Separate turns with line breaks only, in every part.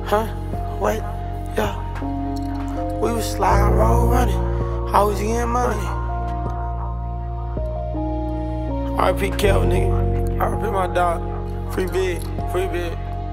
Huh? Wait, yeah. We was sliding, roll running, always getting money. R.I.P. Kelvin, nigga. R.I.P. my dog. Free big, free big.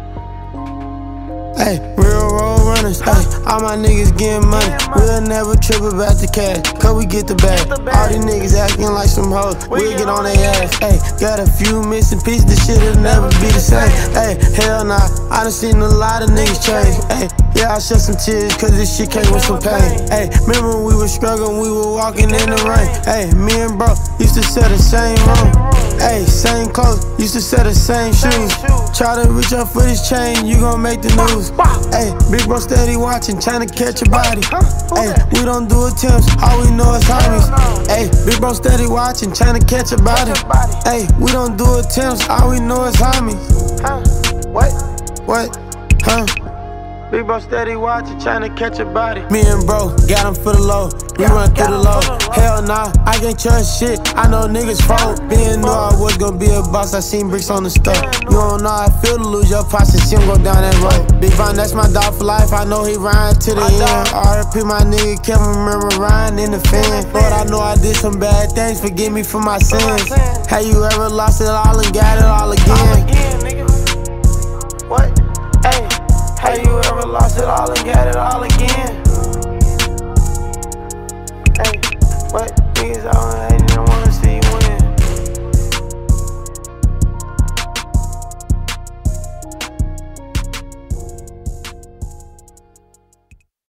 Hey, real road runners, hey, all my niggas getting money. We'll never trip about the cash, cause we get the bag. All these niggas acting like some hoes, we'll get on their ass. Hey, got a few missing pieces, this shit'll never be the same. Hey, hell nah, I done seen a lot of niggas change. Hey, yeah, I shed some tears, cause this shit came with some pain. Hey, remember when we were struggling, we were walking in the rain. Hey, me and bro used to sell the same room. Hey, same clothes, used to sell the same shoes. Try to reach up for this chain, you gon' make the news. Hey, big bro steady watching, tryna catch a body. Hey, we don't do attempts, all we know is homies. Hey, big bro steady watching, tryna catch a body. Hey, we don't do attempts, all we know is homies. What? Huh? Big bro steady watching, tryna catch a body. Me and bro got him for the low, we run through the low. Hell nah, I can't trust shit, I know niggas fold. Didn't know I was gonna be a boss, I seen bricks on the stove. You don't know how I feel to lose your pops and see him go down that road. Big Von, that's my dog for life, I know he riding to the end. R.I.P. my nigga, can't remember riding in the fan. Lord, I know I did some bad things, forgive me for my sins. Have you ever lost it all and got it all again? What? Hey. Have you ever lost it all and got it all again?